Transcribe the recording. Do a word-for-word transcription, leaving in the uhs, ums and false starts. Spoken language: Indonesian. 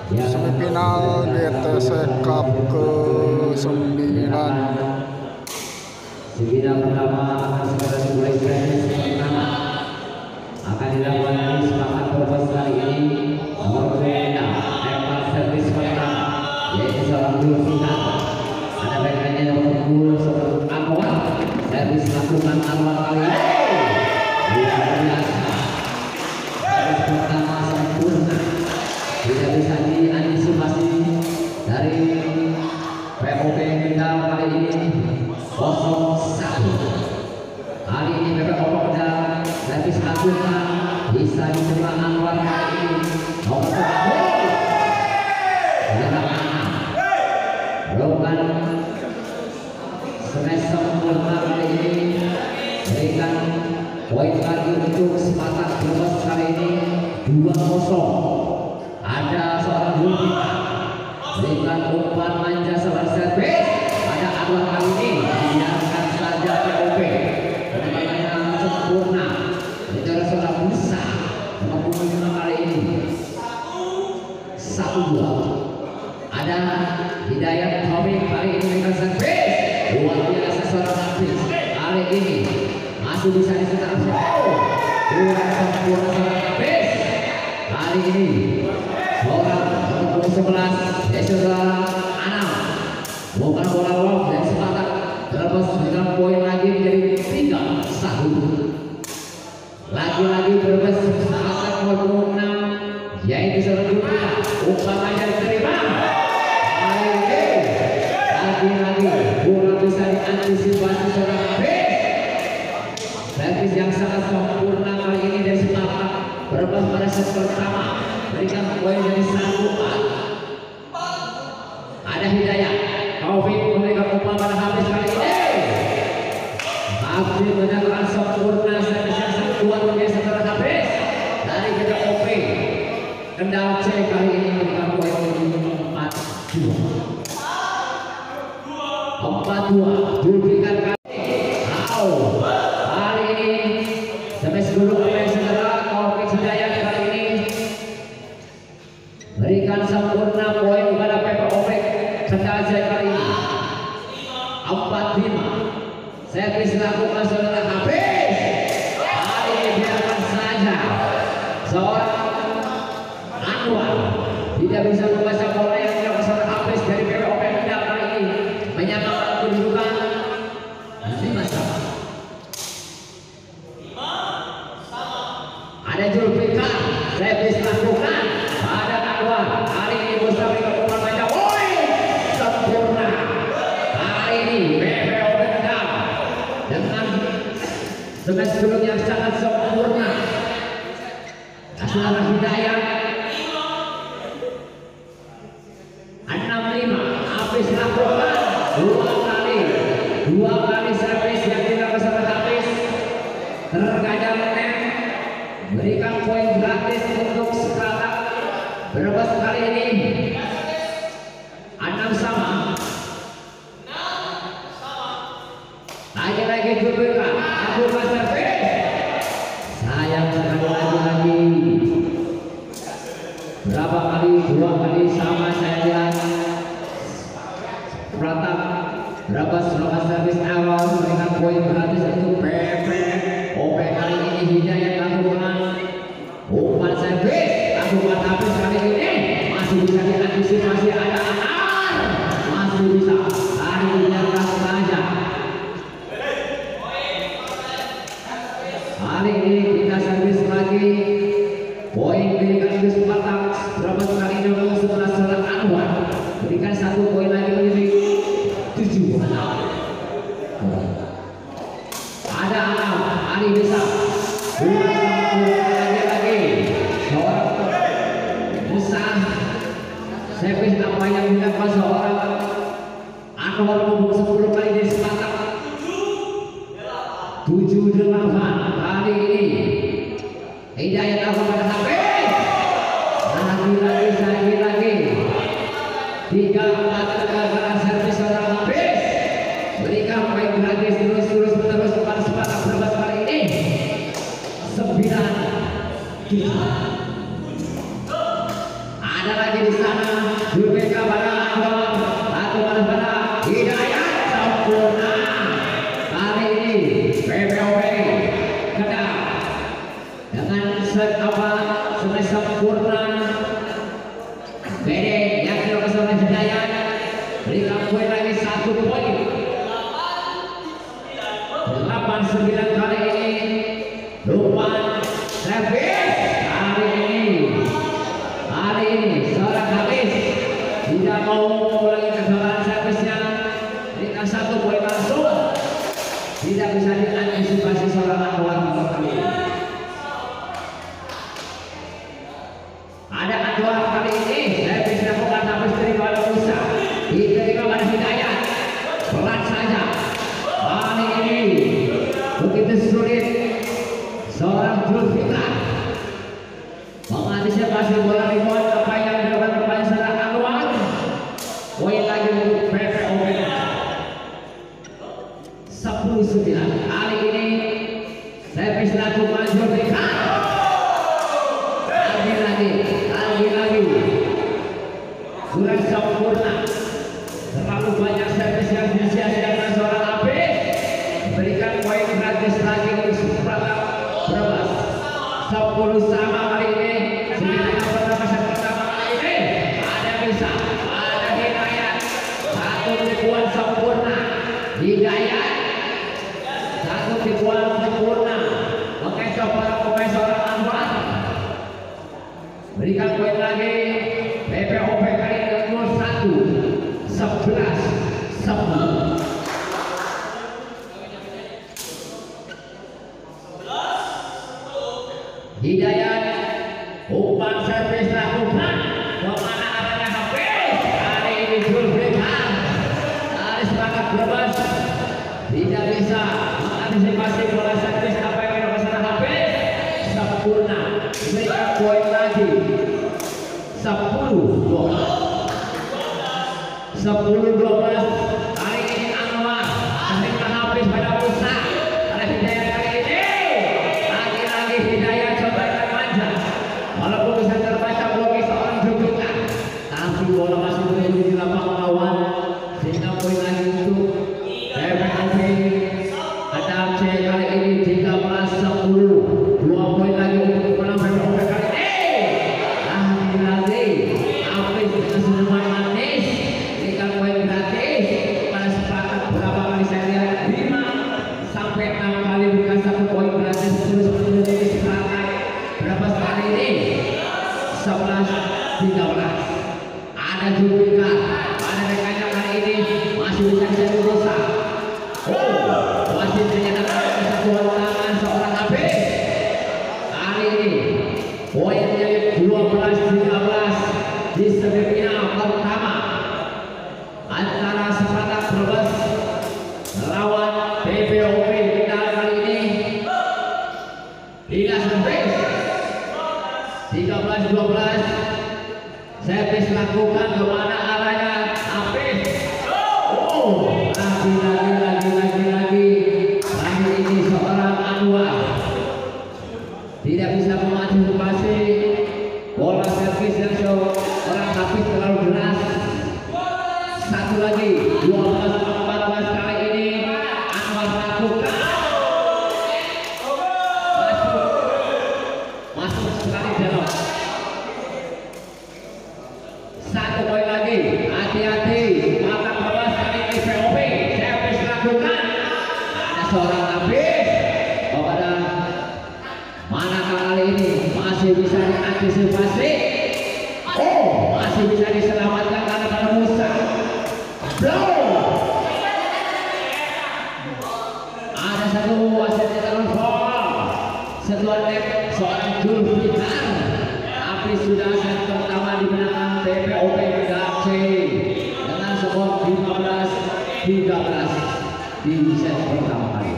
semifinal G T C Cup ke sembilan. Semifinal pertama akan segera dimulai. Pertama akan dilakukan dari sepakat berpas kali ini. Nomor dua level servis pertama yaitu seorang gol final. Ada baiknya nomor dua seorang Anwar. Servis lakukan Anwar kali ini. Luar biasa. Servis pertama sempurna. Tidak bisa diantisipasi dari P O P Kendal kali ini. Kosong satu. Kali ini P O P Kendal servis lakukan bisa diterima Anwar kali ini. Nomor satu. Melakukan smash sempurna kali ini, berikan poin lagi untuk sepakat berpas kali ini dua kosong. Ada seorang Zulfikar berikan umpan manja seorang servis. Ada Anwar kali ini biarkan saja P O P permainan sempurna. Bicara seorang Musa mempunyai kali ini satu dua. Ada Hidayat Taufik kali ini dengan servis luar biasa seorang Hafiz kali ini masih bisa disetar. Oh, luar sempurna seorang Hafiz kali ini seorang nomor sebelas saudara Anam bukan bola lob dan sepakat terlepas dengan poin lagi menjadi tiga satu. Lagi-lagi berbes sepakat nomor enam yaitu seorang Zulfikar umpamanya diterima. Lagi-lagi bola bisa diantisipasi seorang Hafiz. Servis yang sangat sempurna kali ini dari sepakat berbas pada set pertama berikan poin dari satu. Ada Hidayat Taufik memberikan umpan pada Hafiz kali ini. Hafiz menyatakan sempurna servis yang sangat kuat biasa seorang Hafiz dari P O P Kendal C kali ini memberikan poin empat dua. empat dua diberikan kali ini. Wow, kali ini sampai sebelum pemain saudara Taufik Hidayat kali ini berikan sempurna poin pada P O P Kendal C kali ini empat lima. Servis lakukan saudara Hafiz. Kali ini biarkan saja seorang Anwar tidak bisa membaca bola yang dilakukan seorang Hafiz dari P O P Kendal kali ini menyamakan kedudukan lima sama. Ada Zulfikar servis lakukan pada Anwar kali ini bisa berikan umpan manja. Woi, sempurna kali ini P O P Kendal dengan smash sebelum yang sangat sempurna. Saudara Hidayat enam lima. Hafiz lakukan dua kali dua kali servis yang dilakukan oleh Hafiz terkadang net berikan poin gratis untuk sekarang berbas kali ini enam sama. Lagi-lagi Zulfikar lakukan servis sayang sekali. Lagi-lagi berapa kali dua kali sama saya lihat Pratap berapa serangan servis awal memberikan poin gratis untuk P P O P kali ini. Hidayat lakukan umpan servis lakukan Hafiz kali ini masih bisa diantisipasi. Ada Anar masih bisa hari ini gas saja. Kali ini kita servis lagi poin berikan ke Pratap berapa kali ini nomor sebelas seorang Anwar berikan satu poin lagi menjadi tujuh. Ada Anam hari bisa lagi-lagi seorang Musa servis apa yang dilakukan seorang Anwar membuat sepuluh kali di sepakat tujuh delapan. Kali ini Hidayat lakukan Hafiz lagi-lagi lagi-lagi tiga empat kegagalan servis seorang Hafiz berikan poin gratis terus-terus menerus kepada sepakat berbas kali ini sembilan tiga. Ada Ada lagi di sana. Zulfikar pada Anwar. Satu balas pada Hidayat sempurna. Kali ini P P O P Kedah dengan set apa sudah sempurna. Bede yang dilakukan oleh Hidayat berikan poin lagi satu poin. Delapan sembilan kali ini Lukman servis hari ini hari ini seorang habis tidak mau mengulangi kesalahan servisnya. Berikan satu poin langsung. Tidak bisa diantisipasi seorang Anwar kali ini. Ada Anwar kali ini servis dilakukan habis dari Wali Musa. Diterima pada Hidayat. Pelan saja. Kali ini begitu sulit seorang Zulfikar mengantisipasi bola rebound apa yang dilakukan oleh seorang Anwar. Poin lagi untuk P P O P sepuluh sembilan. Kali ini servis dilakukan Zulfikar. Lagi-lagi, lagi-lagi sudah sempurna. Terlalu banyak servis yang disia-siakan seorang habis. Berikan poin gratis lagi untuk Suprata Brebes. Sepuluh sama kali ini. Sedikit pertama set pertama kali ini. Ada bisa, ada Hidayat. Satu tipuan sempurna. Hidayat. Satu tipuan sempurna. Mengecoh para pemain seorang Anwar. Berikan poin lagi. P P O P kali ini nomor satu. Sebelas sepuluh. Hidayat umpan servis lakukan kemana arahnya habis. Hari ini Zulfikar dari semangat Brebes tidak bisa mengantisipasi bola servis apa yang dilakukan habis. Sempurna. Berikan poin lagi. Sepuluh dua belas. Sepuluh dua belas. Kali ini Anwar ketika habis pada Musa. Ada Hidayat kali ini. Lagi-lagi Hidayat coba manja. Walaupun bisa terbaca blokir seorang Zulfikar, tapi bola masih berada di lapangan lawan. Sehingga poin lagi untuk P P O P Kedah C kali ini tiga belas sepuluh. Dua poin lagi untuk menang P P O P kali ini. Lagi-lagi habis dengan senyuman manis. Berikan poin gratis pada sepakat berapa kali saya lihat lima sampai enam kali berikan satu poin gratis terus menjadi sepakat berapa kali ini. Sebelas tiga belas. Ada Zulfikar, ada rekannya kali ini masih bisa jadi dosa. Oh, masih menyatakan kesatuan tangan seorang habis. Kali ini poin menjadi dua belas tiga belas di semifinal pertama antara Sepakat Brebes melawan P P O P Kedah kali ini. Tidak servis tiga belas dua belas. Servis lakukan kemana arahnya habis. Oh, lagi lagi lagi lagi lagi. Kali ini seorang Anwar tidak bisa mengantisipasi bola servis yang seorang habis terlalu deras. Satu lagi dua belas empat belas. Kali ini Anwar lakukan masuk masuk sekali dalam. Satu poin lagi. Hati-hati mata bawah kali ini P O P servis lakukan. Ada seorang habis kepada mana kali ini masih bisa diantisipasi. Oh, masih bisa diselamatkan karena pada Musa. Blow. Ada satu wasitnya terus foul. Setelah net seorang Zulfikar. Tapi sudah set pertama dimenangkan P P O P Kedah C dengan skor lima belas tiga belas di set pertama kali.